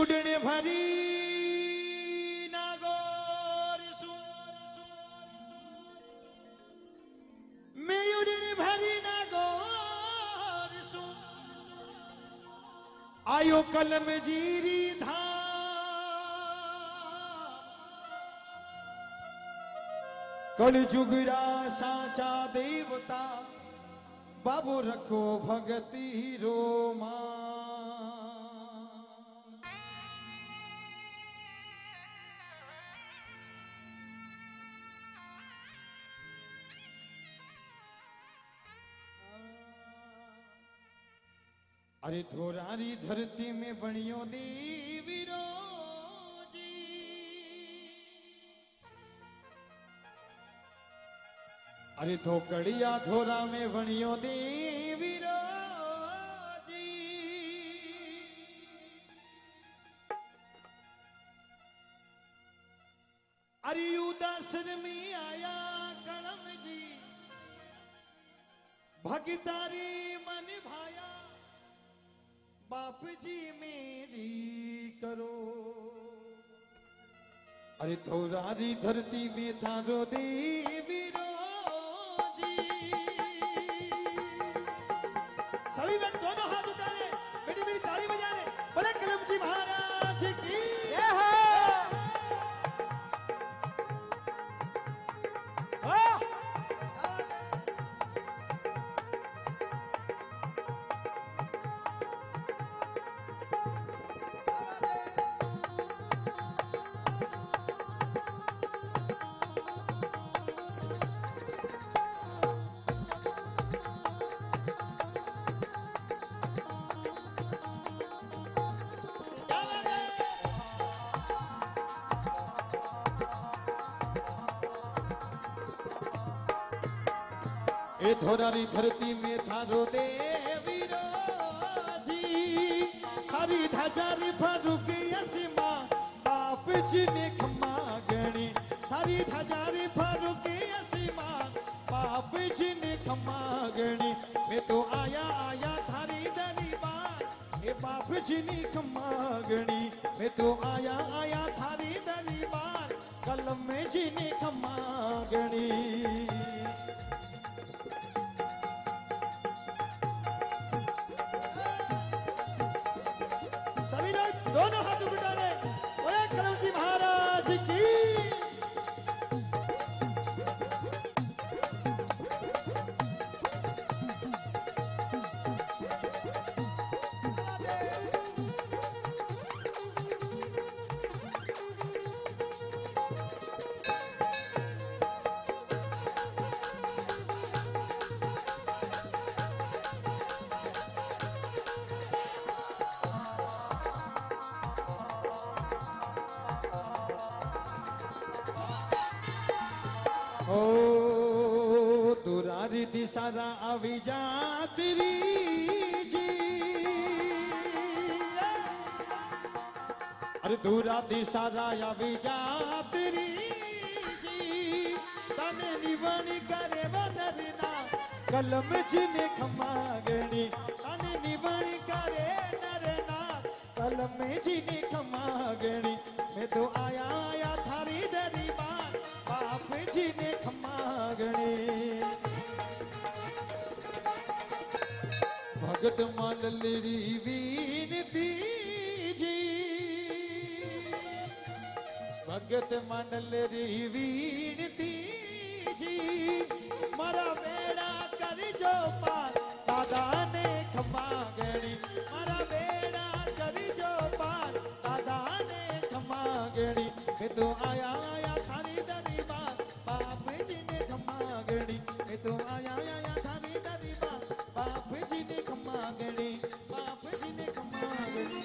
उड़ने भरी नागोर सु मैं उड़ने भरी नागोर सु आयो कलम जीरी धा कल जुगरा साचा देवता बाबू रखो भगती रो अरे थोरारी धरती में बनियो देवी रोजी अरे थोकड़िया थोरा में बनियो देवी रोजी अरे उदासन में आया कणम जी भगतारी मन भाया बाप जी मेरी करो अरे थोरारी धरती में थारो देवी रोजी सभी बहन दोनों हाथ उठाए बेटी बेटी ताली बजाने बोले कलम जी महाराज की ए थोरारी धरती में थारो देवी रोजी हरी ध्वजारी फरुकी असमा बाप जी ने खमा गणी हरी ध्वजारी फरुकी असमा बाप जी ने खमा गणी मैं तो आया आया थारी दरबार ए बाप जी ने खमा गणी मैं तो आया आया थारी दरबार कलम में जी ने खमा गणी दोनों हाथ उठा ले बोले कलम जी महाराज की ओ दुरारी दिसारा अभी जातरी जी अरे दूरा दिसारा अभी जातरी जी तने निवनी करे बदलना कलम जिने खमागणी तने निवनी करे नरना कलम जिने खमागणी मैं तो आया आया थारी दरबार बाप जी ने खमागणी भगत मालली वीनती जी भगत मालली वीनती जी मारा बेड़ा कर जो पार दादा ने खमागणी मारा बेड़ा कर जो पार दादा ने खमागणी मैं तो आया आया थारी दरबार बाप जी ने खमागणी मैं तो आया आया थारी दरबार बाप जी ने खमागणी बाप जी ने खमागणी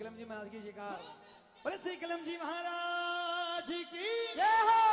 कलम जी महाराज की जयकार। बोले श्री कलम जी महाराज की जय हो।